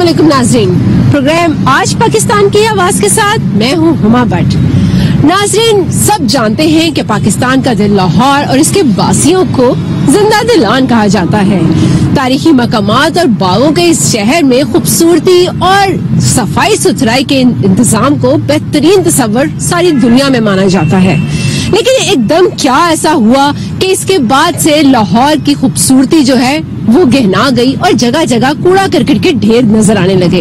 अस्सलामुअलैकुम नाज़रीन, प्रोग्राम आज पाकिस्तान की आवाज के साथ मैं हूँ हुमा भट्ट। नाज़रीन, सब जानते हैं कि पाकिस्तान का दिल लाहौर और इसके वासियों को जिंदा दिलान कहा जाता है। तारीखी मकामात और बागों के इस शहर में खूबसूरती और सफाई सुथराई के इंतजाम को बेहतरीन तस्वर सारी दुनिया में माना जाता है। लेकिन एकदम क्या ऐसा हुआ कि इसके बाद से लाहौर की खूबसूरती जो है वो गहना गई और जगह जगह कूड़ा करकट के ढेर नजर आने लगे।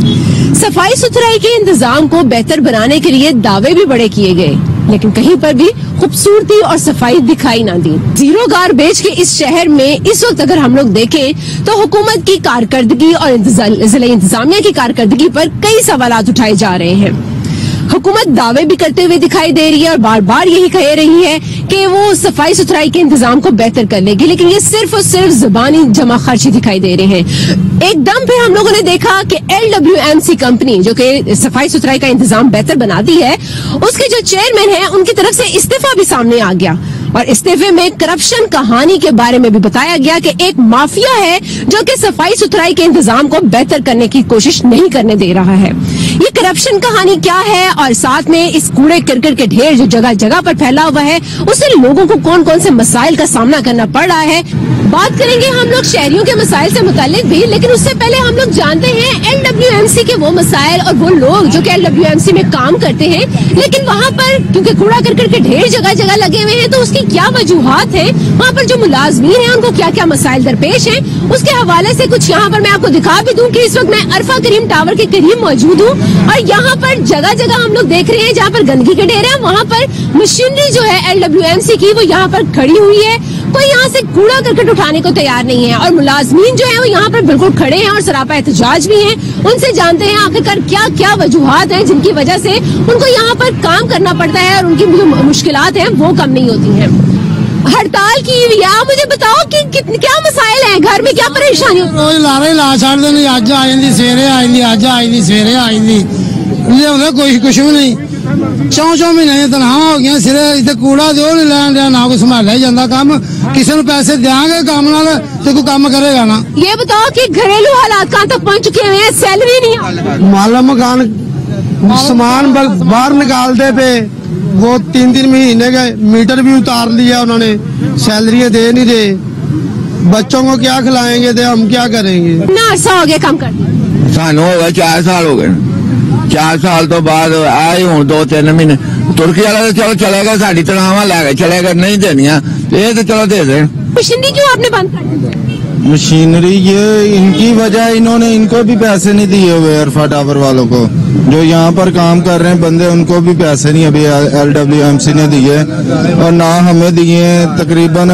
सफाई सुथराई के इंतजाम को बेहतर बनाने के लिए दावे भी बड़े किए गए, लेकिन कहीं पर भी खूबसूरती और सफाई दिखाई ना दी। जीरो गार्बेज के इस शहर में इस वक्त अगर हम लोग देखें तो हुकूमत की कारकर्दगी और जिला इंतजामिया की कारकर्दगी पर कई सवालात उठाए जा रहे हैं। हुकूमत दावे भी करते हुए दिखाई दे रही है और बार बार यही कह रही है कि वो सफाई सुथराई के इंतजाम को बेहतर कर लेगी, लेकिन ये सिर्फ और सिर्फ जुबानी जमा खर्ची दिखाई दे रहे हैं। एकदम फिर हम लोगों ने देखा कि LWMC कंपनी जो कि सफाई सुथराई का इंतजाम बेहतर बनाती है, उसके जो चेयरमैन है उनकी तरफ से इस्तीफा भी सामने आ गया और इस्तीफे में करप्शन कहानी के बारे में भी बताया गया कि एक माफिया है जो कि सफाई सुथराई के इंतजाम को बेहतर करने की कोशिश नहीं करने दे रहा है। ये करप्शन कहानी क्या है और साथ में इस कूड़े करकट के ढेर जो जगह जगह पर फैला हुआ है उससे लोगों को कौन कौन से मसाइल का सामना करना पड़ रहा है, बात करेंगे हम लोग शहरियों के मसाइल से मुतालिक भी। लेकिन उससे पहले हम लोग जानते हैं LWMC के वो मसाइल और वो लोग जो कि LWMC में काम करते हैं, लेकिन वहाँ पर क्योंकि कूड़ा करकट के ढेर जगह जगह लगे हुए हैं तो उसकी क्या वजूहात है, वहाँ पर जो मुलाजमीन हैं उनको क्या क्या मसाइल दरपेश हैं, उसके हवाले से कुछ यहाँ पर मैं आपको दिखा भी दूं कि इस वक्त मैं अरफा करीम टावर के करीब मौजूद हूँ और यहाँ पर जगह जगह हम लोग देख रहे हैं जहाँ पर गंदगी के ढेर है, वहाँ पर मशीनरी जो है LWMC की वो यहाँ पर खड़ी हुई है। कोई यहाँ से कूड़ा करकट उठाने को तैयार नहीं है और मुलाजमीन जो है वो यहाँ पर बिल्कुल खड़े हैं और सरापा एहतजाज भी हैं। उनसे जानते हैं आखिरकार क्या क्या वजूहात हैं जिनकी वजह से उनको यहाँ पर काम करना पड़ता है और उनकी जो मुश्किलात हैं वो कम नहीं होती हैं। हड़ताल की हुई है, मुझे बताओ कि क्या मसाइल हैं, घर में क्या परेशानी? रोज लारे ला छड़ देने, अज आ जाती सवेरे आ जाती, अज आ जाती सवेरे आ जाती, कोई कुछ भी नहीं। 4 महीने तनखा हो गई सिरे, इतने कूड़ा दो नहीं लैन दिया, ना कोई संभालिया जाता काम, किसी को पैसे देंगे काम नाल तो कोई काम करेगा ना। ये बताओ कि घरेलू हालात कहाँ तक पहुँच चुके हैं, सैलरी नहीं, माला मकान सामान बाहर निकालते पे वो 3 महीने गए, मीटर भी उतार लिया उन्होंने, सैलरी दे नहीं रहे, बच्चों को क्या खिलाएंगे तो हम क्या करेंगे। कितना अर्सा हो गया काम करते? सानू हो गया 4 साल हो गए। 4 साल तो बाद आए हूँ 2-3 महीने। तुर्की वाला तो चलो चलेगा, साड़ी तनख्वाह लैगे चलेगा, नहीं देनिया ये तो चलो दे दे। मशीनरी क्यों आपने बंद कर दी? मशीनरी ये इनकी वजह, इन्होंने इनको भी पैसे नहीं दिए हुए अरफा टावर वालों को, जो यहाँ पर काम कर रहे हैं बंदे, उनको भी पैसे नहीं अभी LWMC ने दिए और ना हमें दिए। तकरीबन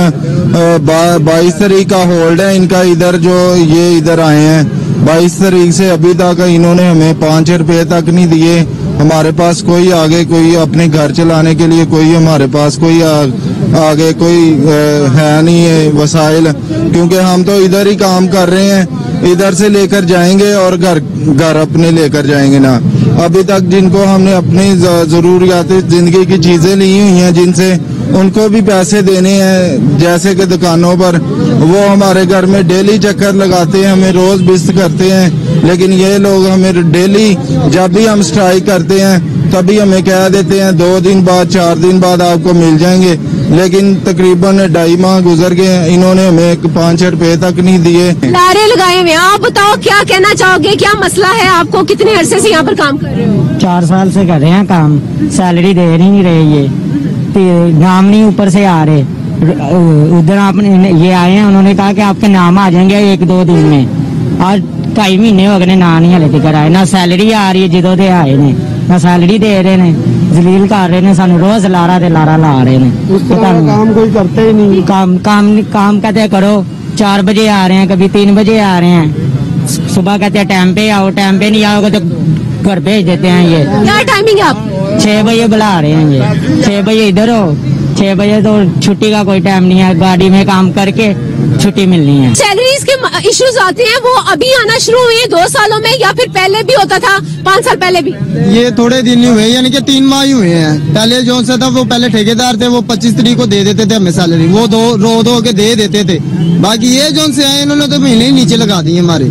22 तारीख का होल्ड है इनका, इधर जो ये इधर आए हैं 22 तारीख से अभी तक इन्होंने हमें 5 रुपए तक नहीं दिए। हमारे पास कोई आगे कोई अपने घर चलाने के लिए कोई हमारे पास कोई आगे कोई है नहीं है वसाइल, क्योंकि हम तो इधर ही काम कर रहे हैं, इधर से लेकर जाएंगे और घर अपने लेकर जाएंगे ना। अभी तक जिनको हमने अपनी जरूरियात जिंदगी की चीजें ली हुई हैं जिनसे, उनको भी पैसे देने हैं, जैसे कि दुकानों पर वो हमारे घर में डेली चक्कर लगाते हैं, हमें रोज बिस्त करते हैं, लेकिन ये लोग हमें डेली जब भी हम स्ट्राइक करते हैं तभी हमें कह देते हैं 2 दिन बाद 4 दिन बाद आपको मिल जाएंगे, लेकिन तकरीबन 2.5 माह गुजर गए, इन्होंने हमें 5 रुपए तक नहीं दिए। नारे लगाए हुए, आप बताओ क्या कहना चाहोगे, क्या मसला है आपको, कितने अरसे से यहाँ पर काम कर रहे हो? 4 साल से कर रहे हैं काम, सैलरी दे नहीं रहे, ये नाम नहीं ऊपर से आ रहे। उधर आपने ये आए हैं, उन्होंने कहा कि आपके नाम आ जाएंगे 1-2 दिन में, आज 2.5 महीने हो गए ना, नहीं हले तक आए, ना सैलरी आ रही है, जिदों दे आए ने ना सैलरी दे रहे ने, जलील कर रहे ने सानू, रोज लारा ला रहे ने। काम कोई करते ही नहीं, काम कहते करो, 4 बजे आ रहे हैं, कभी 3 बजे आ रहे हैं, सुबह कहते हैं टाइम पे आओ, टाइम पे नहीं आओगे तो घर भेज देते हैं। ये क्या टाइमिंग है आप? 6 बजे बुला रहे हैं, ये 6 बजे इधर हो, 6 बजे तो छुट्टी का कोई टाइम नहीं है, गाड़ी में काम करके छुट्टी मिलनी है। सैलरीज के इश्यूज आते हैं, वो अभी आना शुरू हुए हैं 2 सालों में या फिर पहले भी होता था, 5 साल पहले भी? ये थोड़े दिन ही हुए, यानी कि 3 माह ही हुए हैं। पहले जो सा था वो पहले ठेकेदार थे, वो 25 तारीख को दे देते थे हमें सैलरी, वो दो के दे देते थे। बाकी ये जो से आए इन्होंने तो महीने ही नीचे लगा दिए हमारे,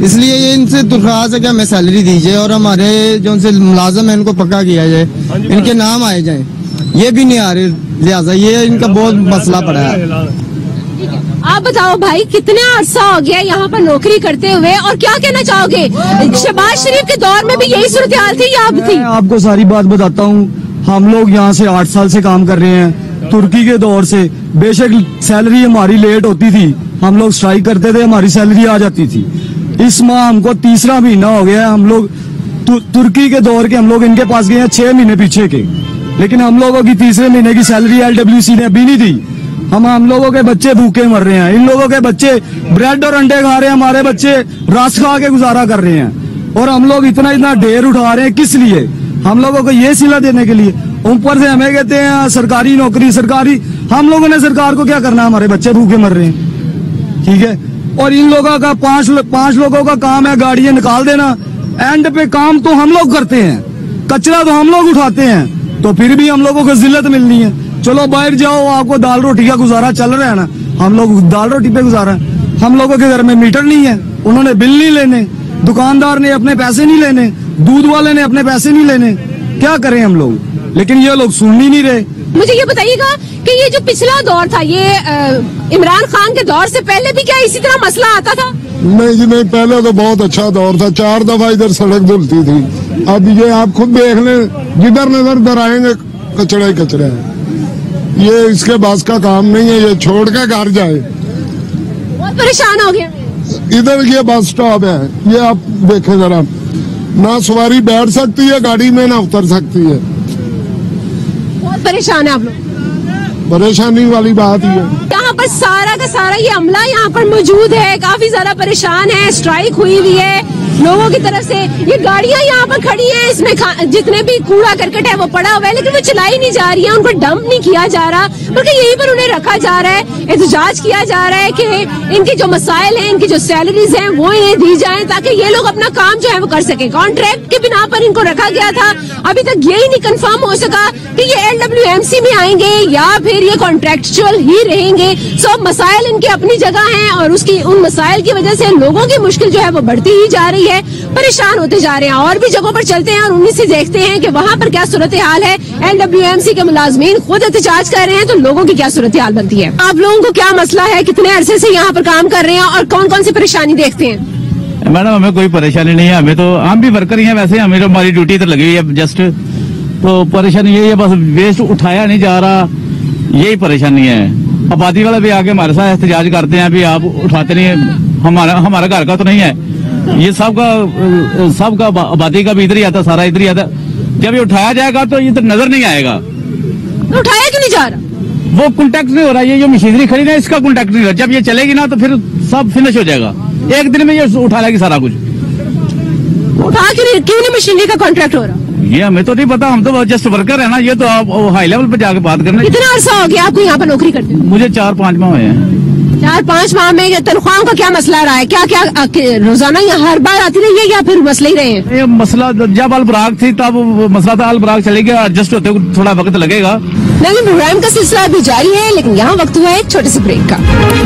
इसलिए ये इनसे दरख्वास्त है कि हमें सैलरी दीजिए और हमारे जो उनसे मुलाजम है इनको पक्का किया जाए, इनके नाम आए जाए। ये भी नहीं आ रहे, लिहाजा ये इनका बहुत मसला पड़ा है। आप बताओ भाई, कितना अरसा हो गया यहाँ पर नौकरी करते हुए और क्या कहना चाहोगे? शहबाज शरीफ के दौर में भी यही सूरत हाल थी या अब थी? मैं आपको सारी बात बताता हूँ। हम लोग यहाँ से 8 साल से काम कर रहे हैं। तुर्की के दौर से बेशक सैलरी हमारी लेट होती थी, हम लोग स्ट्राइक करते थे, हमारी सैलरी आ जाती थी। इस माह हमको तीसरा महीना हो गया है, हम लोग तुर्की के दौर के हम लोग इनके पास गए हैं 6 महीने पीछे के, लेकिन हम लोगों की तीसरे महीने की सैलरी LWC ने अभी नहीं दी। हम लोगों के बच्चे भूखे मर रहे हैं, इन लोगों के बच्चे ब्रेड और अंडे खा रहे हैं, हमारे बच्चे रस खा के गुजारा कर रहे हैं, और हम लोग इतना ढेर उठा रहे हैं किस लिए? हम लोगों को ये सिला देने के लिए। ऊपर से हमें कहते हैं सरकारी नौकरी, सरकारी। हम लोगों ने सरकार को क्या करना? हमारे बच्चे भूखे मर रहे हैं, ठीक है। और इन लोगों का पांच लोगों का काम है गाड़ियां निकाल देना, एंड पे काम तो हम लोग करते हैं, कचरा तो हम लोग उठाते हैं, तो फिर भी हम लोगों को जिल्लत मिलनी है। चलो बाहर जाओ, आपको दाल रोटी का गुजारा चल रहा है ना, हम लोग दाल रोटी पे गुजारा है। हम लोगों के घर में मीटर नहीं है, उन्होंने बिल नहीं लेने, दुकानदार ने अपने पैसे नहीं लेने, दूध वाले ने अपने पैसे नहीं लेने, क्या करें हम लोग? लेकिन ये लोग सुन ही नहीं रहे। मुझे ये बताइएगा कि ये जो पिछला दौर था, ये इमरान खान के दौर से पहले भी क्या इसी तरह मसला आता था? नहीं जी नहीं, पहले तो बहुत अच्छा दौर था, 4 दफा इधर सड़क धुलती थी। अब ये आप खुद देख लें, जिधर नजर दराएंगे कचरा ही कचरा है। ये इसके बस का काम नहीं है, ये छोड़ के घर जाए। बहुत परेशान हो गया। इधर ये बस स्टॉप है, ये आप देखें जरा, ना सवारी बैठ सकती है गाड़ी में, ना उतर सकती है। बहुत परेशान है आप लोग। परेशानी वाली बात ही है। यहाँ पर सारा का सारा ये अमला यहाँ पर मौजूद है, काफी ज्यादा परेशान है, स्ट्राइक हुई हुई है लोगों की तरफ से। ये गाड़ियां यहाँ पर खड़ी हैं, इसमें जितने भी कूड़ा करकट है वो पड़ा हुआ है, लेकिन वो चलाई नहीं जा रही है, उनको डंप नहीं किया जा रहा, बल्कि यहीं पर उन्हें रखा जा रहा है, एहतजाज किया जा रहा है कि इनकी जो मसाइल हैं, इनकी जो सैलरीज हैं वो इन्हें दी जाए, ताकि ये लोग अपना काम जो है वो कर सके। कॉन्ट्रैक्ट के बिना पर इनको रखा गया था, अभी तक यही नहीं कंफर्म हो सका कि ये LWMC में आएंगे या फिर ये कॉन्ट्रैक्चुअल ही रहेंगे। सब मसाइल इनकी अपनी जगह हैं और उन मसाइल की वजह से लोगों की मुश्किल जो है वो बढ़ती ही जा रही है, परेशान होते जा रहे हैं। और भी जगहों पर चलते हैं और उन्हीं से देखते हैं कि वहाँ पर क्या सूरत हाल है। LWMC के मुलाजमीन खुद एहतजाज कर रहे हैं, तो लोगों की क्या सूरत हाल बनती है? आप लोगों को क्या मसला है, कितने अरसे से यहाँ पर काम कर रहे हैं और कौन कौन सी परेशानी देखते हैं? मैडम हमें कोई परेशानी नहीं है, हमें तो हम भी वर्कर ही हैं, वैसे हमें तो हमारी ड्यूटी तो लगी हुई है जस्ट, तो परेशानी यही है, बस वेस्ट उठाया नहीं जा रहा, यही परेशानी है। आबादी वाले भी आके हमारे साथ एहतजाज करते हैं, अभी आप उठाते नहीं है, हमारा घर का तो नहीं है, ये सबका आबादी का भी इधर ही आता, सारा इधर ही आता। जब ये उठाया जाएगा तो ये तो नजर नहीं आएगा। उठाया क्यों नहीं जा रहा? वो कॉन्टेक्ट नहीं हो रहा, ये जो मशीनरी खड़ी है इसका कॉन्टेक्ट नहीं हो रहा। जब ये चलेगी ना तो फिर सब फिनिश हो जाएगा, एक दिन में ये उठा लेगी सारा कुछ। उठा क्यों नहीं मशीनरी का कॉन्ट्रैक्ट हो रहा? ये हमें तो नहीं पता, हम तो जस्ट वर्कर है ना, ये तो आप हाई लेवल पे जाके बात करना। कितना अरसा हो गया आपको यहाँ पर नौकरी करते? मुझे 4-5 माह हुए हैं। 4-5 माह में तनख्वाहों का क्या मसला रहा है? क्या क्या रोजाना यहाँ हर बार आती रही है या फिर मसले ही रहे हैं? ये मसला जब अल-बराक थी तब मसला था, अल-बराक चलेगी, एडजस्ट होते थोड़ा वक्त लगेगा। लेकिन प्रोग्राम का सिलसिला अभी जारी है, लेकिन यहाँ वक्त हुआ है एक छोटे से ब्रेक का।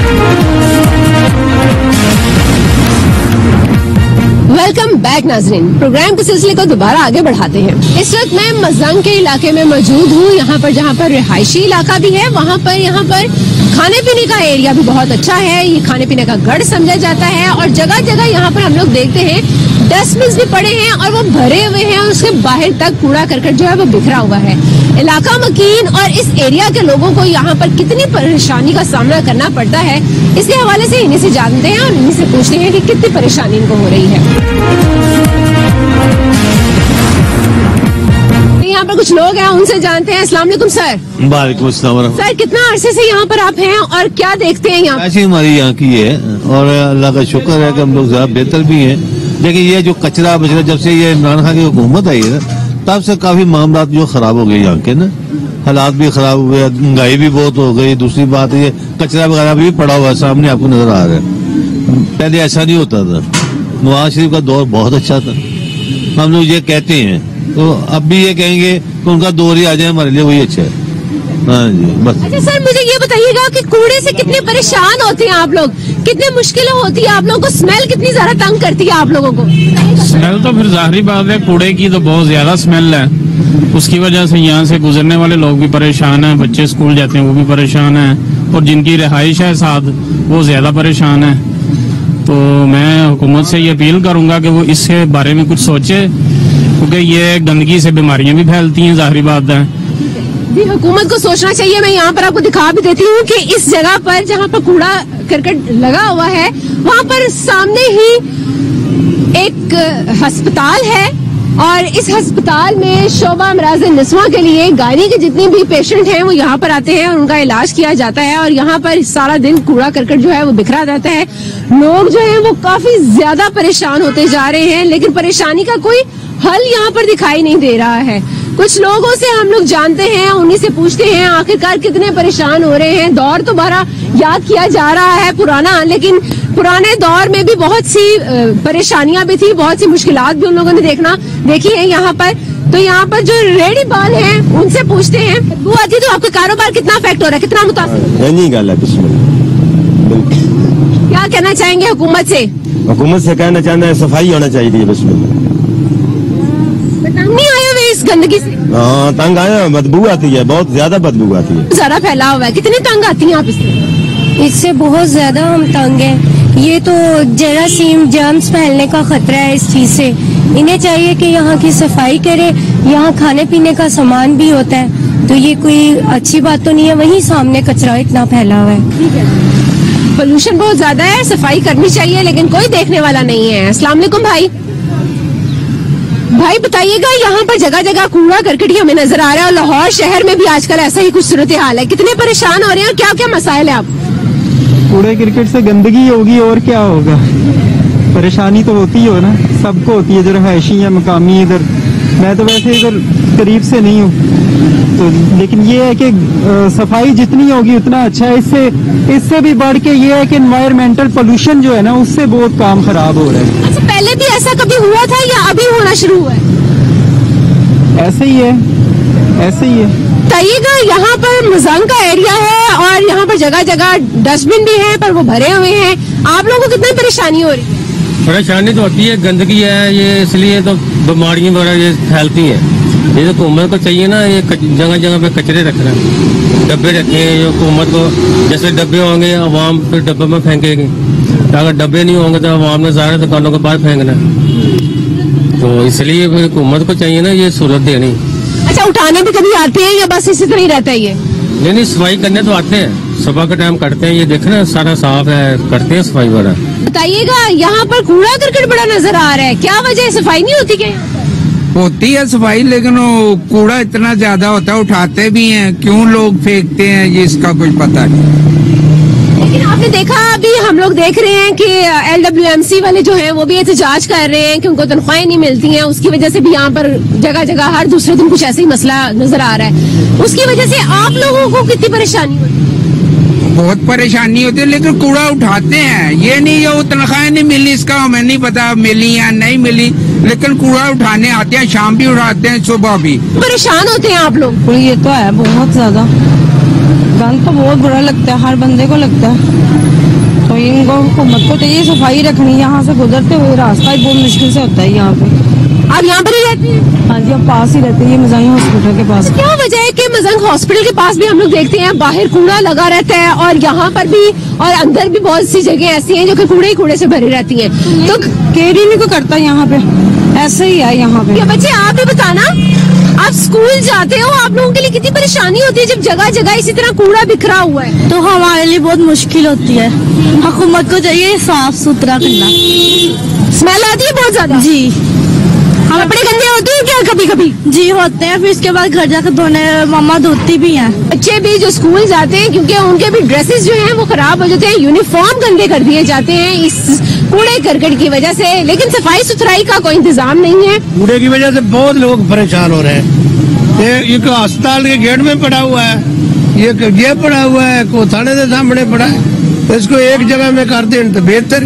वेलकम बैक नाजरीन, प्रोग्राम के सिलसिले को दोबारा आगे बढ़ाते हैं। इस वक्त मैं मजंग के इलाके में मौजूद हूँ, यहाँ पर जहाँ पर रिहायशी इलाका भी है, वहाँ पर यहाँ पर खाने पीने का एरिया भी बहुत अच्छा है। ये खाने पीने का गढ़ समझा जाता है और जगह जगह यहाँ पर हम लोग देखते हैं डस्टबिन भी पड़े हैं और वो भरे हुए हैं और उसके बाहर तक कूड़ा करकट जो है वो बिखरा हुआ है। इलाका मकीन और इस एरिया के लोगों को यहाँ पर कितनी परेशानी का सामना करना पड़ता है, इसके हवाले से इन्हीं से जानते हैं और इन्हीं से पूछते हैं कि कितनी परेशानी इनको हो रही है। यहाँ पर कुछ लोग हैं, उनसे जानते हैं। अस्सलाम वालेकुम सर। वालेकुम अस्सलाम। सर कितना अरसे से यहाँ पर आप हैं और क्या देखते हैं यहाँ? ऐसी हमारी यहाँ की है और अल्लाह का शुक्र है कि हम लोग ज्यादा बेहतर भी हैं, लेकिन ये जो कचरा बचरा जब से ये इमरान खान की हुकूमत आई है ना, तब से काफी मामला जो खराब हो गए यहाँ के ना, हालात भी खराब हुए, महंगाई भी बहुत हो गई। दूसरी बात ये कचरा वगैरह भी पड़ा हुआ है, सामने आपको नजर आ रहा है। पहले ऐसा नहीं होता था, नवाज शरीफ का दौर बहुत अच्छा था, हम लोग ये कहते हैं, तो अब भी ये कहेंगे कि उनका दौर ही आ जाए, हमारे लिए वही अच्छा है। हाँ जी बस। अच्छा सर मुझे ये बताइएगा कि कूड़े से कितने परेशान होते हैं आप लोग? कितनी मुश्किलें होती है आप लोगों को? स्मेल कितनी ज्यादा तंग करती है आप लोगों को? स्मेल तो फिर जाहिर बात है, कूड़े की तो बहुत ज्यादा स्मेल है। उसकी वजह से यहाँ से गुजरने वाले लोग भी परेशान हैं, बच्चे स्कूल जाते हैं वो भी परेशान हैं, और जिनकी रिहाइश है साथ वो ज्यादा परेशान है। तो मैं हुकूमत से ये अपील करूंगा कि वो इसके बारे में कुछ सोचे, क्योंकि ये गंदगी से बीमारियां भी फैलती हैं, जाहिर बात है। हुकूमत को सोचना चाहिए। मैं यहाँ पर आपको दिखा भी देती हूँ कि इस जगह पर जहाँ पर कूड़ा करकट लगा हुआ है, वहाँ पर सामने ही एक अस्पताल है, और इस अस्पताल में शोबा अमराज निस्वा के लिए गायनी के जितने भी पेशेंट हैं वो यहाँ पर आते हैं और उनका इलाज किया जाता है। और यहाँ पर सारा दिन कूड़ा करकट जो है वो बिखरा रहता है। लोग जो है वो काफी ज्यादा परेशान होते जा रहे हैं, लेकिन परेशानी का कोई हल यहाँ पर दिखाई नहीं दे रहा है। कुछ लोगों से हम लोग जानते हैं, उन्हीं से पूछते हैं आखिरकार कितने परेशान हो रहे हैं। दौर दोबारा याद किया जा रहा है पुराना, लेकिन पुराने दौर में भी बहुत सी परेशानियां भी थी, बहुत सी मुश्किलात भी उन लोगों ने देखी है यहाँ पर। तो यहाँ पर जो रेडी बाल हैं उनसे पूछते हैं, वो आती तो आपका कारोबार कितना अफेक्ट हो रहा है, कितना मुतासिर? क्या कहना चाहेंगे हुकूमत से? हुकूमत से कहना चाहते हैं सफाई होना चाहिए बस में। नहीं आए हुए इस गंदगी से? हाँ, तंग आया, बदबू आती है, बहुत ज्यादा बदबू आती है। ज्यादा फैला हुआ है, कितनी तंग आती है आप इससे? इससे बहुत ज्यादा हम तंग हैं। ये तो जरासीम जर्म्स फैलने का खतरा है इस चीज से। इन्हें चाहिए कि यहाँ की सफाई करे। यहाँ खाने पीने का सामान भी होता है, तो ये कोई अच्छी बात तो नहीं है। वहीं सामने कचरा इतना फैला हुआ है। पोल्यूशन बहुत ज्यादा है, सफाई करनी चाहिए, लेकिन कोई देखने वाला नहीं है। अस्सलाम वालेकुम भाई बताइएगा, यहाँ पर जगह जगह कूड़ा करकट हमें नजर आ रहा है, और लाहौर शहर में भी आजकल ऐसा ही कुछ सूरत हाल है। कितने परेशान हो रहे हैं, क्या क्या मसाइल है आप? कूड़े क्रिकेट से गंदगी होगी और क्या होगा। परेशानी तो होती हो ना, सबको होती है, जो रहायशी या मकामी। इधर मैं तो वैसे इधर करीब से नहीं हूँ, तो लेकिन ये है कि सफाई जितनी होगी उतना अच्छा है। इससे भी बढ़ के ये है कि एनवायरमेंटल पोल्यूशन जो है ना, उससे बहुत काम खराब हो रहा है। अच्छा, पहले भी ऐसा कभी हुआ था या अभी होना शुरू हुआ है? ऐसे ही है, ऐसे ही है। बताइएगा, यहाँ पर मजंग का एरिया है और यहाँ पर जगह जगह डस्टबिन भी है, पर वो भरे हुए हैं। आप लोगों को कितनी परेशानी हो रही है? परेशानी तो होती है, गंदगी है ये, इसलिए तो बीमारियां वगैरह ये फैलती हैं। ये तो हुकूमत को चाहिए ना, ये जगह जगह पे कचरे रखना, डब्बे रखे। हुकूमत को जैसे डब्बे होंगे, आवाम फिर डब्बे में फेंकेगी। अगर डब्बे नहीं होंगे तो आवाम ने सारे दुकानों के बाहर फेंकना। तो इसलिए हुकूमत को चाहिए ना ये सहूलत देनी। अच्छा, उठाने भी कभी आते हैं या बस इसी तरह ही रहता है ये? नहीं, सफाई करने तो आते हैं, सुबह का टाइम करते हैं। ये देखना सारा साफ है, करते हैं सफाई वगैरह। बताइएगा, यहाँ पर कूड़ा करकट बड़ा नजर आ रहा है, क्या वजह है? सफाई नहीं होती क्या? होती है सफाई, लेकिन वो कूड़ा इतना ज्यादा होता है, उठाते भी हैं, क्यों लोग फेंकते हैं ये इसका कुछ पता नहीं। लेकिन आपने देखा, अभी हम लोग देख रहे हैं कि LWMC वाले जो हैं वो भी एहतजाज कर रहे हैं कि उनको तनख्वाहें नहीं मिलती हैं। उसकी वजह से भी यहाँ पर जगह जगह हर दूसरे दिन कुछ ऐसे ही मसला नजर आ रहा है। उसकी वजह से आप लोगों को कितनी परेशानी होती है? बहुत परेशानी होती है, लेकिन कूड़ा उठाते हैं। ये नहीं जो तनख्वाहें नहीं मिली, इसका हमें नहीं पता मिली या नहीं मिली, लेकिन कूड़ा उठाने आते हैं, शाम भी उठाते हैं, सुबह भी। परेशान होते हैं आप लोग? ये तो है, बहुत ज्यादा गंद तो बहुत बुरा लगता है, हर बंदे को लगता है। तो इनको हुकूमत को चाहिए सफाई रखनी। यहाँ से गुजरते हुए रास्ता ही बहुत मुश्किल से होता है यहाँ पे। आप यहाँ पर ही रहते हैं? हाँ जी, आप पास ही रहते हैं, ये मजंग हॉस्पिटल के पास। क्या वजह है कि मजंग हॉस्पिटल के पास भी हम लोग देखते हैं बाहर कूड़ा लगा रहता है, और यहाँ पर भी और अंदर भी बहुत सी जगह ऐसी हैं जो कि कूड़े ही कूड़े से भरी रहती हैं। तो केरी नहीं को करता यहाँ पे, ऐसे ही है यहाँ पे। बच्चे, आप भी बताना, आप स्कूल जाते हो, आप लोगों के लिए कितनी परेशानी होती है जब जगह जगह इसी तरह कूड़ा बिखरा हुआ है? तो हमारे लिए बहुत मुश्किल होती है। हुकूमत को चाहिए साफ सुथरा करना। स्मेल आती है बहुत ज्यादा? जी। हम अपने गंदे होते हैं क्या कभी कभी? जी होते हैं, फिर इसके बाद घर जाकर धोने मम्मा धोती भी हैं। बच्चे भी जो स्कूल जाते हैं, क्योंकि उनके भी ड्रेसेस जो हैं वो खराब हो जाते हैं, यूनिफॉर्म गंदे कर दिए जाते हैं इस कूड़े करकट की वजह से। लेकिन सफाई सुथराई का कोई इंतजाम नहीं है। कूड़े की वजह से बहुत लोग परेशान हो रहे हैं। ये अस्पताल के गेट में पड़ा हुआ है, ये पड़ा हुआ है, को थाने के सामने पड़ा है। तो इसको एक जगह में कर दें तो बेहतर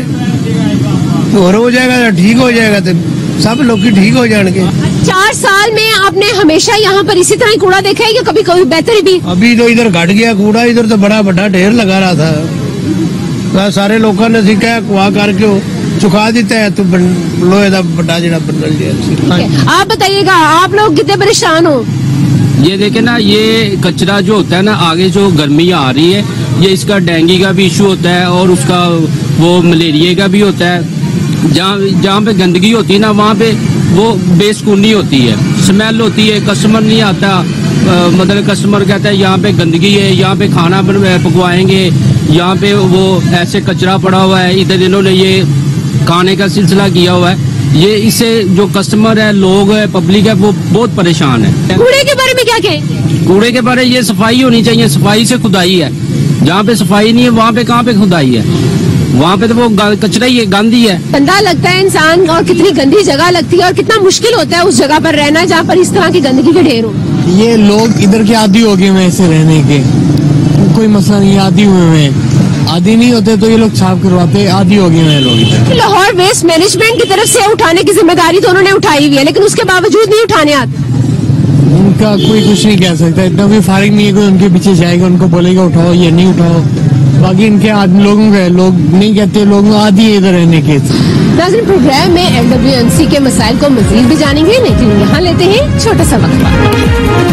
है, और हो जाएगा, ठीक हो जाएगा, तो सब लोग ठीक हो जाएंगे। 4 साल में आपने हमेशा यहाँ पर इसी तरह कूड़ा देखा है कि कभी कोई बेहतरी भी? अभी तो इधर घट गया कूड़ा, इधर तो बड़ा ढेर लगा रहा था। सारे लोगों ने सीखा कुआ करके चुका देता है तो लोहे का बड़ा जरा बंडल जो। आप बताइएगा, आप लोग कितने परेशान हो? ये देखे ना, ये कचरा जो होता है ना, आगे जो गर्मी आ रही है, ये इसका डेंगू का भी इशू होता है और उसका वो मलेरिया का भी होता है। जहाँ पे गंदगी होती है ना, वहाँ पे वो बेसुकूनी होती है, स्मेल होती है, कस्टमर नहीं आता। मतलब कस्टमर कहता है यहाँ पे गंदगी है, यहाँ पे खाना पकवाएंगे, यहाँ पे वो ऐसे कचरा पड़ा हुआ है, इधर इन्होंने ये खाने का सिलसिला किया हुआ है। ये इससे जो कस्टमर है, लोग है, पब्लिक है, वो बहुत परेशान है। कूड़े के बारे में क्या कहें? कूड़े के बारे में ये सफाई होनी चाहिए, सफाई से खुदाई है। जहाँ पे सफाई नहीं है वहाँ पे कहाँ पे खुदाई है? वहाँ पे तो वो कचरा ही है, गंदी है। गंदा लगता है इंसान, और कितनी गंदी जगह लगती है और कितना मुश्किल होता है उस जगह पर रहना जहाँ पर इस तरह की गंदगी के ढेर हो। ये लोग इधर के आदी हो गए हैं ऐसे रहने के, कोई मसला नहीं, आदी हुए हैं। आदी नहीं होते तो ये लोग साफ करवाते, आदी हो गए हैं लोग। लाहौर वेस्ट मैनेजमेंट की तरफ से उठाने की जिम्मेदारी तो उन्होंने उठाई हुई है, लेकिन उसके बावजूद नहीं उठाने आते। उनका कोई कुछ नहीं कह सकता, इतना भी फारिग नहीं है कोई उनके पीछे जाएगा उनको बोलेगा उठाओ, ये नहीं उठाओ। बाकी इनके लोगों के लोग नहीं कहते, लोग आदी है इधर रहने के। नाज़रीन, प्रोग्राम में LWMC के मसाइल को मजीद भी जानेंगे, लेकिन यहाँ लेते हैं छोटा सा वक्फा।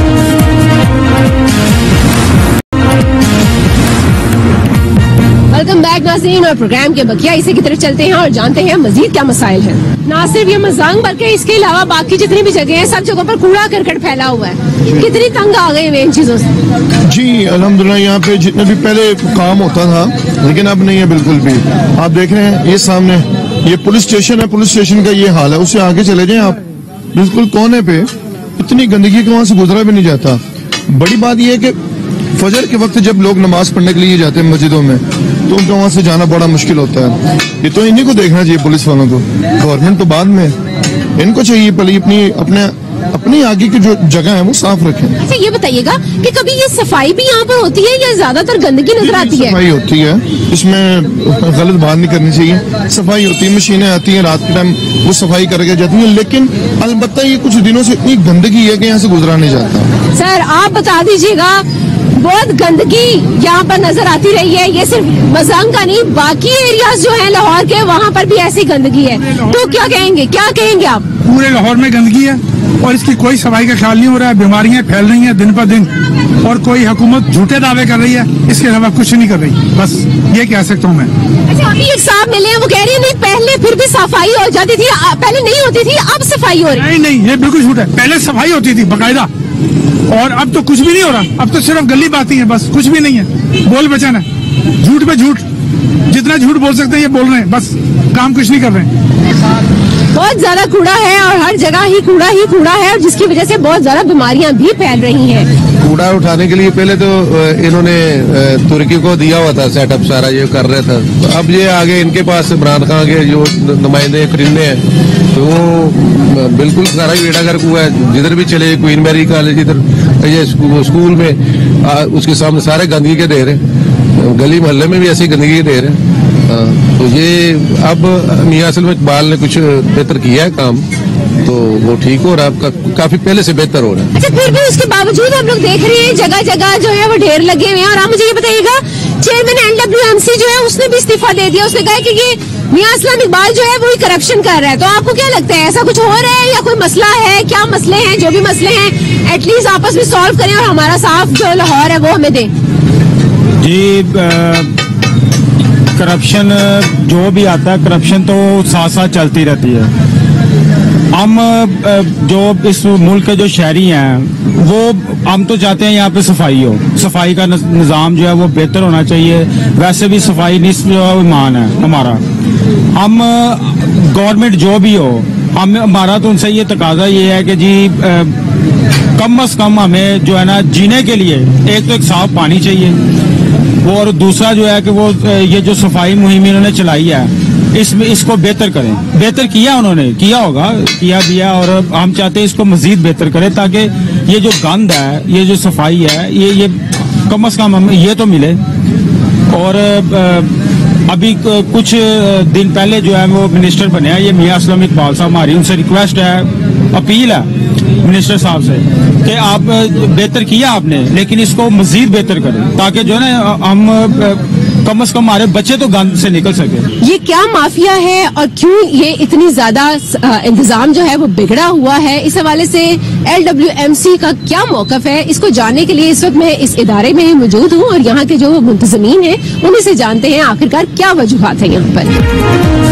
वेलकम बैक नाज़रीन, और प्रोग्राम के बकिया इसी की तरफ चलते हैं और जानते हैं मजीद क्या मसाइल है। ना सिर्फ ये मजांग बल्कि इसके अलावा बाकी जितनी भी जगह हैं, सब जगहों पर कूड़ा करकट फैला हुआ है। कितनी तंग आ गए हैं इन चीजों से? जी अल्हम्दुलिल्लाह, यहाँ पे जितने भी पहले काम होता था लेकिन अब नहीं है बिल्कुल भी। आप देख रहे हैं ये सामने ये पुलिस स्टेशन है, पुलिस स्टेशन का ये हाल है। उससे आगे चले जाएं आप, बिल्कुल कोने पे इतनी गंदगी के वहां से गुजरा भी नहीं जाता। बड़ी बात यह है कि फजर के वक्त जब लोग नमाज पढ़ने के लिए जाते हैं मस्जिदों में, तो उनका वहां से जाना बड़ा मुश्किल होता है। ये तो इन्हीं को देखना चाहिए, पुलिस वालों को। गवर्नमेंट तो बाद में, इनको चाहिए पहले अपनी आगे की जो जगह है वो साफ रखें। अच्छा ये बताइएगा कि कभी ये सफाई भी यहाँ पर होती है या ज्यादातर गंदगी नजर आती है? सफाई होती है, इसमें गलत बात नहीं करनी चाहिए। सफाई होती है, मशीनें आती हैं, रात के टाइम वो सफाई करके जाती हैं, लेकिन अलबत्ता ये कुछ दिनों से इतनी गंदगी है कि यहाँ से गुजरा नहीं जाता। सर आप बता दीजिएगा, बहुत गंदगी यहाँ पर नजर आती रही है, ये सिर्फ मजांग का नहीं, बाकी एरियाज जो हैं लाहौर के वहाँ पर भी ऐसी गंदगी है, तो क्या कहेंगे आप? पूरे लाहौर में गंदगी है और इसकी कोई सफाई का ख्याल नहीं हो रहा है। बीमारियां फैल रही हैं दिन पर दिन, और कोई हुकूमत झूठे दावे कर रही है, इसके अलावा कुछ नहीं कर रही। बस ये कह सकता हूँ मैं। अच्छा, अभी एक साहब मिले हैं, वो कह रही है नहीं पहले फिर भी सफाई हो जाती थी, पहले नहीं होती थी, अब सफाई हो रही है। नहीं, ये बिल्कुल झूठ है। पहले सफाई होती थी बाकायदा, और अब तो कुछ भी नहीं हो रहा। अब तो सिर्फ गली बातें हैं, बस कुछ भी नहीं है। बोल बचाना, झूठ पे झूठ, जितना झूठ बोल सकते हैं ये बोल रहे हैं, बस काम कुछ नहीं कर रहे हैं। बहुत ज्यादा कूड़ा है और हर जगह ही कूड़ा है, और जिसकी वजह से बहुत ज्यादा बीमारियां भी फैल रही हैं। कूड़ा उठाने के लिए पहले तो इन्होंने तुर्की को दिया हुआ था सेटअप, सारा ये कर रहे था। तो अब ये आगे इनके पास इमरान खान के जो नुमाइंदे खरीदने हैं, तो वो बिल्कुल सारा बेड़ा गर्क हुआ है। जिधर भी चले, क्वीन मैरी कॉलेज, इधर ये स्कूल में उसके सामने सारे गंदगी के ढेर है, गली मोहल्ले में भी ऐसी गंदगी के ढेर है। तो ये अब मियां असल में इकबाल ने कुछ बेहतर किया है काम, तो वो ठीक हो रहा है, काफी पहले से बेहतर हो रहा है। अच्छा, फिर भी उसके बावजूद हम लोग देख रहे हैं जगह जगह जो है वो ढेर लगे हुए हैं। और आप मुझे ये बताइएगा, चेयरमैन LWMC जो है उसने भी इस्तीफा दे दिया। उसने कहा कि ये मियां असलम इकबाल जो है वो ही करप्शन कर रहा है। तो आपको क्या लगता है, ऐसा कुछ हो रहा है या कोई मसला है? क्या मसले हैं? जो भी मसले हैं एटलीस्ट आपस में सॉल्व करें और हमारा साफ जो लाहौर है वो हमें दें। जी करप्शन जो भी आता है, करप्शन तो साथ साथ चलती रहती है। हम जो इस मुल्क के जो शहरी हैं, वो हम तो चाहते हैं यहाँ पे सफाई हो, सफाई का निज़ाम जो है वो बेहतर होना चाहिए। वैसे भी सफाई निस्फ़ ईमान है हमारा। हम गवर्नमेंट जो भी हो, हमारा तो उनसे ये तकाजा ये है कि जी कम से कम हमें जो है ना जीने के लिए एक तो एक साफ पानी चाहिए, और दूसरा जो है कि वो ये जो सफाई मुहिम इन्होंने चलाई है इसको बेहतर करें। बेहतर किया उन्होंने, किया होगा, किया भी है, और हम चाहते हैं इसको मजीद बेहतर करें ताकि ये जो गंद है, ये जो सफाई है, ये कम से कम हमें ये तो मिले। और अभी कुछ दिन पहले जो है वो मिनिस्टर बने हैं, ये मियां असलम इकबाल साहब, हमारी उनसे रिक्वेस्ट है, अपील है मिनिस्टर साहब से कि आप बेहतर किया आपने, लेकिन इसको मजीद बेहतर करें ताकि जो है ना हम कम से कम हमारे बच्चे तो गंद से निकल सके। ये क्या माफिया है और क्यों ये इतनी ज्यादा इंतजाम जो है वो बिगड़ा हुआ है, इस हवाले से LWMC का क्या मौकफ है, इसको जानने के लिए इस वक्त मैं इस इदारे में ही मौजूद हूँ और यहाँ के जो मुंतजमीन हैं उन्हीं से जानते हैं आखिरकार क्या वजूहात है यहाँ पर।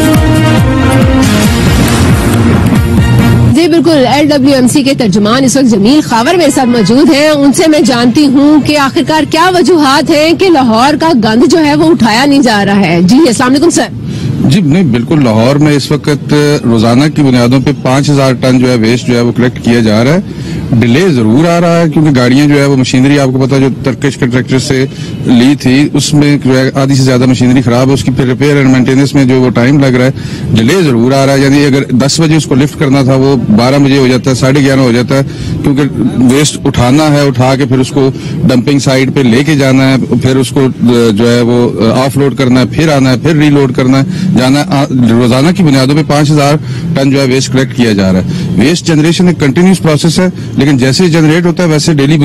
जी बिल्कुल, LWMC के तर्जुमान इस वक्त जमील खावर मेरे साथ मौजूद हैं। उनसे मैं जानती हूँ कि आखिरकार क्या वजूहात हैं कि लाहौर का गंद जो है वो उठाया नहीं जा रहा है। जी अस्सलाम वालेकुम सर। जी नहीं, बिल्कुल लाहौर में इस वक्त रोजाना की बुनियादों पे 5000 टन जो है वेस्ट जो है वो कलेक्ट किया जा रहा है। डिले जरूर आ रहा है क्योंकि गाड़ियां जो है वो मशीनरी आपको पता जो टर्किश कंट्रैक्टर से ली थी उसमें जो है आधी से ज्यादा मशीनरी खराब है, उसकी फिर रिपेयर एंड मेंटेनेंस में जो वो टाइम लग रहा है, डिले जरूर आ रहा है। यानी अगर 10 बजे उसको लिफ्ट करना था वो 12 बजे हो जाता है, 11:30 हो जाता है, क्योंकि वेस्ट उठाना है, उठा के फिर उसको डंपिंग साइट पे लेके जाना है, फिर उसको जो है वो ऑफ लोड करना है, फिर आना है, फिर रीलोड करना है, जाना है। रोजाना की बुनियादों पे 5000 टन जो है वेस्ट कलेक्ट किया जा रहा है। वेस्ट जनरेशन एक कंटिन्यूस प्रोसेस है, लेकिन जैसे जनरेट होता है वैसे डेली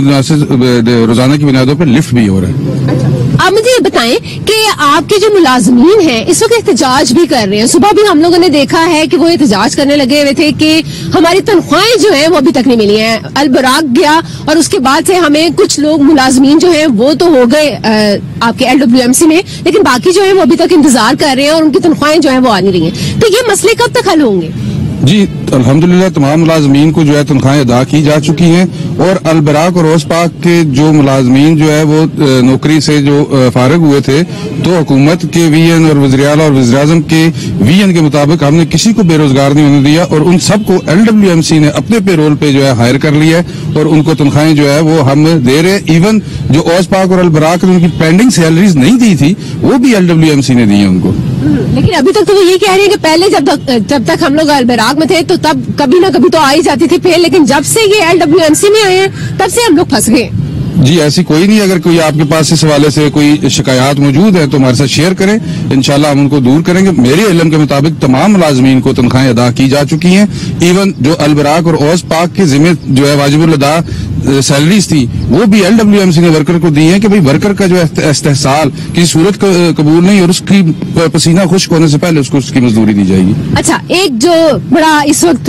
रोजाना की बुनियादों पर लिफ्ट भी हो रहा है। आप मुझे ये बताएं कि आपके जो मुलाजमीन हैं इस वक्त एहतजाज भी कर रहे हैं। सुबह भी हम लोगों ने देखा है कि वो एहतजाज करने लगे हुए थे कि हमारी तनख्वाहें जो हैं वो अभी तक नहीं मिली हैं। अलबराक गया और उसके बाद से हमें कुछ लोग मुलाजमीन जो हैं वो तो हो गए आपके LWMC में, लेकिन बाकी जो है वो अभी तक इंतजार कर रहे हैं और उनकी तनख्वाहें जो है वो आ नहीं रही हैं। तो ये मसले कब तक हल होंगे? जी अल्हम्दुलिल्लाह तमाम मुलाजमीन को जो है तनख्वाहें अदा की जा चुकी हैं और अलबराक और ओसपाक के जो मुलाजमीन जो है वो नौकरी से जो फारिग हुए थे तो हुकूमत के VN और वज़ीर-ए-आला और वज़ीर-ए-आज़म के VN के मुताबिक हमने किसी को बेरोजगार नहीं होने दिया और उन सबको LWMC ने अपने पेरोल पे जो है हायर कर लिया है और उनको तनख्वाहें जो है वो हम दे रहे हैं। इवन जो ओसपाक और अलबराक ने उनकी पेंडिंग सैलरीज नहीं दी थी वो भी LWMC ने दी है उनको। लेकिन अभी तक तो वो ये कह रहे हैं कि पहले जब तक हम लोग अलबराक में थे तो तब कभी ना कभी तो आ ही जाती थी फेल, लेकिन जब से ये LWMC में आए हैं तब से हम लोग फंस गए। जी ऐसी कोई नहीं, अगर कोई आपके पास इस हवाले से कोई शिकायत मौजूद है तो हमारे साथ शेयर करें, इंशाल्लाह हम उनको दूर करेंगे। मेरे इल्म के मुताबिक तमाम मुलाजमीन को तनख्वाहें अदा की जा चुकी हैं। इवन जो अलबराक और ओसपाक के जिम्मे जो है वाजिबुल अदा सैलरीज थी वो भी LWMC ने वर्कर को दी है कि भाई वर्कर का जो इस्तेहसाल किसी सूरत कबूल नहीं और उसकी पसीना खुश्क होने से पहले उसको उसकी मजदूरी दी जाएगी। अच्छा, एक जो बड़ा इस वक्त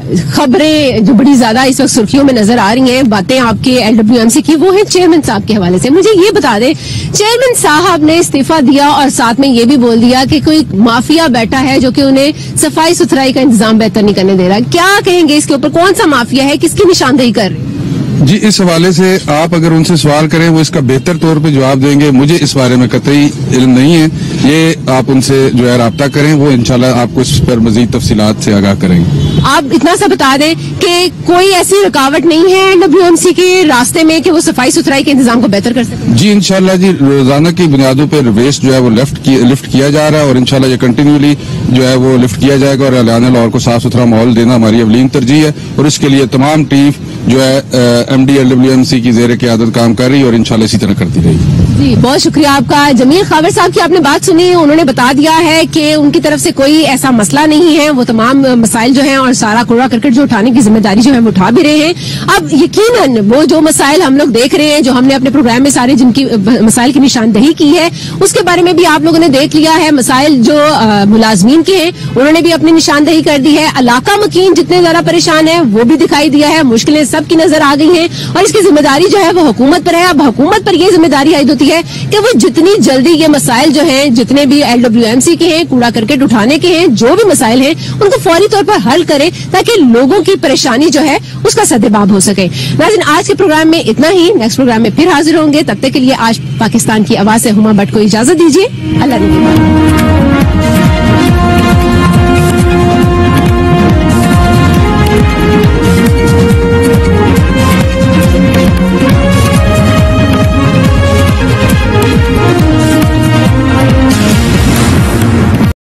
खबरें जो बड़ी ज्यादा इस वक्त सुर्खियों में नजर आ रही हैं बातें आपके LWMC की, वो है चेयरमैन साहब के हवाले से। मुझे ये बता दें, चेयरमैन साहब ने इस्तीफा दिया और साथ में ये भी बोल दिया कि कोई माफिया बैठा है जो कि उन्हें सफाई सुथराई का इंतजाम बेहतर नहीं करने दे रहा। क्या कहेंगे इसके ऊपर? कौन सा माफिया है, किसकी निशानदेही कर रहे हैं? जी इस हवाले से आप अगर उनसे सवाल करें वो इसका बेहतर तौर पे जवाब देंगे। मुझे इस बारे में कतई इल्म नहीं है, ये आप उनसे जो है राब्ता करें, वो इंशाल्लाह आपको इस पर मजीद तफसीलात से आगाह करेंगे। आप इतना सा बता दें कि कोई ऐसी रुकावट नहीं है LWMC के रास्ते में कि वो सफाई सुथराई के इंतजाम को बेहतर कर सके? जी इंशाल्लाह जी, रोजाना की बुनियादों पर वेस्ट जो है वो लिफ्ट किया जा रहा है और इंशाल्लाह ये कंटिन्यूली जो है वो लिफ्ट किया जाएगा और अलियाना लाहौर को साफ सुथरा माहौल देना हमारी अवलीन तरजीह है और इसके लिए तमाम टीम जो है MD LWMC की ज़ेरे क़यादत काम कर रही है और इंशाल्लाह इसी तरह करती रहेगी। जी बहुत शुक्रिया आपका। जमील खावर साहब की आपने बात सुनी, उन्होंने बता दिया है कि उनकी तरफ से कोई ऐसा मसला नहीं है, वो तमाम मसाइल जो हैं और सारा कूड़ा करकट जो उठाने की जिम्मेदारी जो है वो उठा भी रहे हैं। अब यकीनन वो जो मसाइल हम लोग देख रहे हैं, जो हमने अपने प्रोग्राम में सारे जिनकी मसाइल की निशानदेही की है उसके बारे में भी आप लोगों ने देख लिया है। मसाइल जो मुलाजमीन के हैं उन्होंने भी अपनी निशानदेही कर दी है। इलाका मकीन जितने ज्यादा परेशान है वो भी दिखाई दिया है, मुश्किलें सबकी नजर आ गई हैं और इसकी जिम्मेदारी जो है वो हुकूमत पर है। अब हुकूमत पर यह जिम्मेदारी आयद होती है कि वो जितनी जल्दी ये मसाइल जो हैं, जितने भी LWMC के हैं, कूड़ा करकट उठाने के हैं, जो भी मसाइल हैं उनको फौरी तौर पर हल करे ताकि लोगों की परेशानी जो है उसका सद्देबाब हो सके। नाज़रीन आज के प्रोग्राम में इतना ही, नेक्स्ट प्रोग्राम में फिर हाजिर होंगे। तब तक के लिए आज पाकिस्तान की आवाज से हुमा भट्ट को इजाजत दीजिए। अल्लाह निगहबान।